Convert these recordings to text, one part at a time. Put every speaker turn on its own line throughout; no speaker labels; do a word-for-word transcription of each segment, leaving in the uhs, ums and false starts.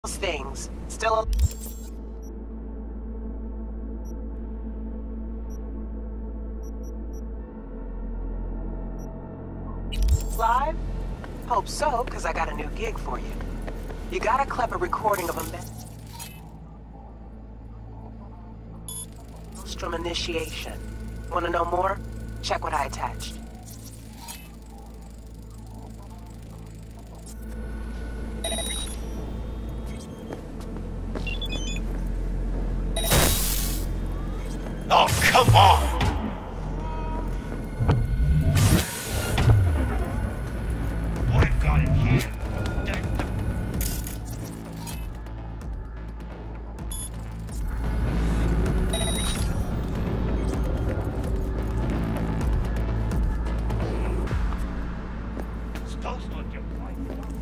those things. Still alive? Hope so, because I got a new gig for you. You got a clever recording of a Maelstrom initiation. Want to know more? Check what I attached.
Oh, come on! What I've got in here? Supposed to look your point.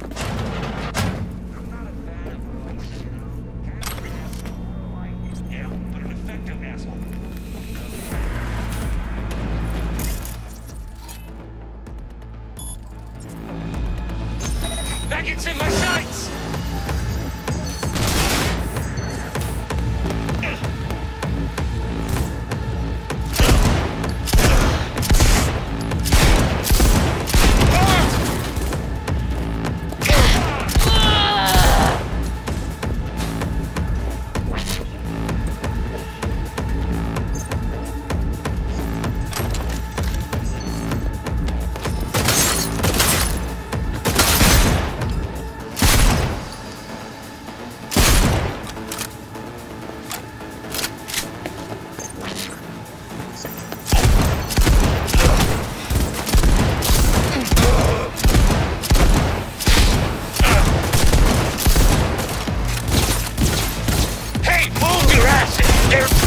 I'm not a fan of voice, you know. Kind of an asshole. Like, yeah, but an effective asshole. Baggins in my sights! Hey, move your asses! They're